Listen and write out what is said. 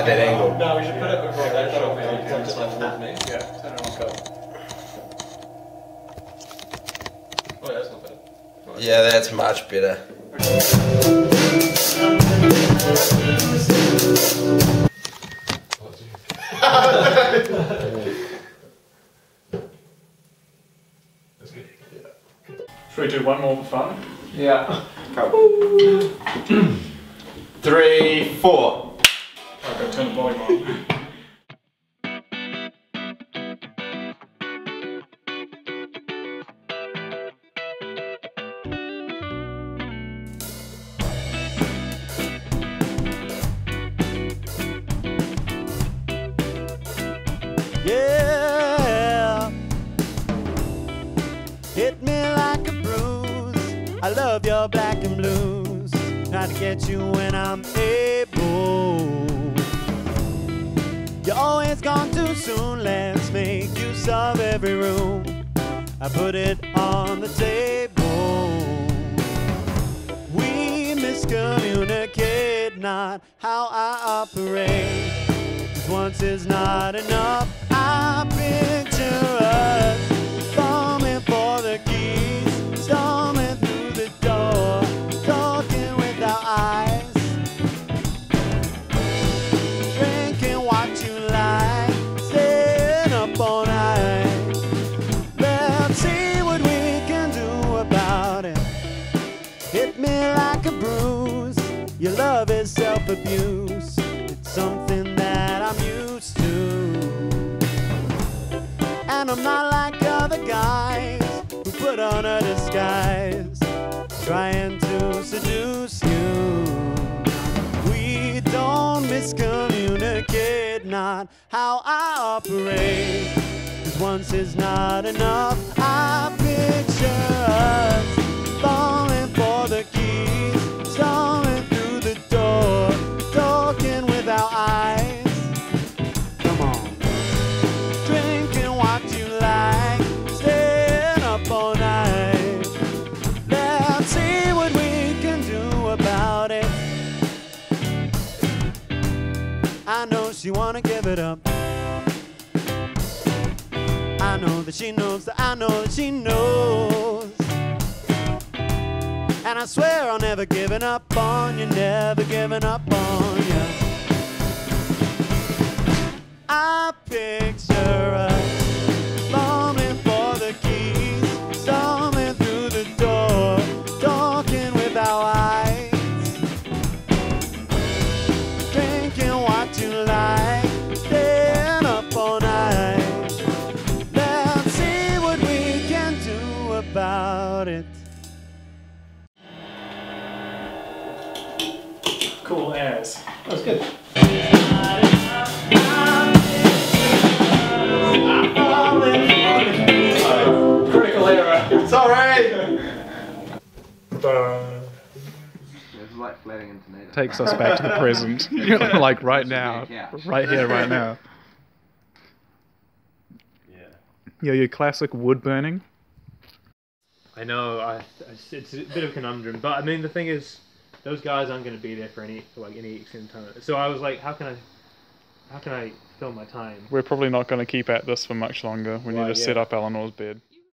at that angle. No, we should put it before that shot. Maybe turn it left towards me. Yeah, turn it on go. Oh, yeah, that's not bad. Yeah, that's much better. 1 more for fun? Yeah. Come. 3, 4. I've got to turn the volume on. Yeah, hit me like a bruise. I love your black and blues. Try to get you when I'm able. You're always gone too soon. Let's make use of every room. I put it on the table. We miscommunicate, not how I operate. Once is not enough. I picture us storming for the keys, storming through the door, talking with our eyes, drinking what you like, staying up all night. Let's see what we can do about it. Hit me like a bruise. Your love is self-abuse. It's something that I'm used to, and I'm not like other guys who put on a disguise, trying to seduce you. We don't miscommunicate, not how I operate, 'cause once is not enough. I picture us falling for the keys, storming through the door, talking with our eyes. Come on. Drinking what you like, staying up all night. Let's see what we can do about it. I know she wanna give it up. I know that she knows that I know that she knows. And I swear I'll never giving up on you, never giving up on you. I picture us longing for the keys, storming through the door, talking with our eyes, drinking what you like, staying up all night. Let's see what we can do about it. Cool as. That was good. Critical error. Sorry! It's like flatting in tomato. Takes us back to the present. Like right now. Right here, right now. Yeah, your classic wood burning. I know, it's a bit of a conundrum, but I mean the thing is, those guys aren't going to be there for any extended time. So I was like, how can I fill my time? We're probably not going to keep at this for much longer. We need to set up Eleanor's bed.